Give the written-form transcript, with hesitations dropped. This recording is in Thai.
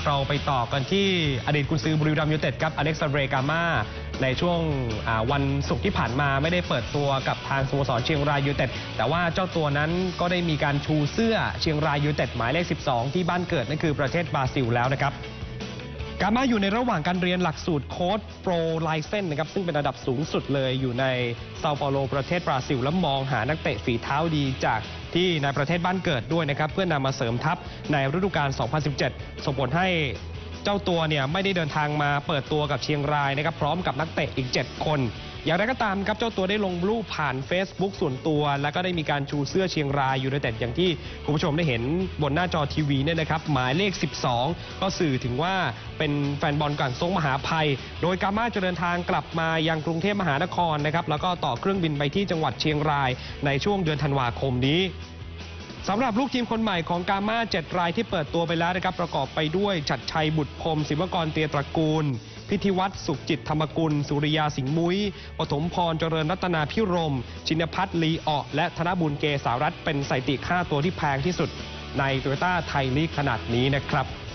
เราไปต่อกันที่อดีตกุนซือบุรีรัมย์ยูไนเต็ดครับอเล็กซานเดร กาม่าในช่วงวันศุกร์ที่ผ่านมาไม่ได้เปิดตัวกับทางสโมสรเชียงรายยูไนเต็ดแต่ว่าเจ้าตัวนั้นก็ได้มีการชูเสื้อเชียงรายยูไนเต็ดหมายเลข 12 ที่บ้านเกิดนั่นคือประเทศบราซิลแล้วนะครับกาม่าอยู่ในระหว่างการเรียนหลักสูตรโค้ชโปรไลเซนนะครับซึ่งเป็นระดับสูงสุดเลยอยู่ในเซาเปาโลประเทศบราซิลและมองหานักเตะฝีเท้าดีจากที่ในประเทศบ้านเกิดด้วยนะครับเพื่อนำมาเสริมทัพในฤดูกาล 2017 ส่งผลให้เจ้าตัวเนี่ยไม่ได้เดินทางมาเปิดตัวกับเชียงรายนะครับพร้อมกับนักเตะอีก 7 คนอย่างไรก็ตามครับเจ้าตัวได้ลงรูปผ่าน Facebook ส่วนตัวแล้วก็ได้มีการชูเสื้อเชียงรายยูไนเต็ดอย่างที่คุณผู้ชมได้เห็นบนหน้าจอทีวีเนี่ยนะครับหมายเลข 12 ก็สื่อถึงว่าเป็นแฟนบอลกันทรงมหาภัยโดยกาม่าจะเดินทางกลับมายังกรุงเทพมหานครนะครับแล้วก็ต่อเครื่องบินไปที่จังหวัดเชียงรายในช่วงเดือนธันวาคมนี้สำหรับลูกทีมคนใหม่ของกาม่า7 รายที่เปิดตัวไปแล้วนะครับประกอบไปด้วยชัดชัยบุตรพรหมศิวกรเตียตระกูลพิธีวัฒน์สุขจิตธรรมกุลสุริยาสิงห์มุ้ยปฐมพรเจริญรัตนาพิรมชินพัฒน์ลีออและธนบุญเกษารัตน์เป็นสถิติค่าตัวที่แพงที่สุดในโตโยต้าไทยลีกขนาดนี้นะครับ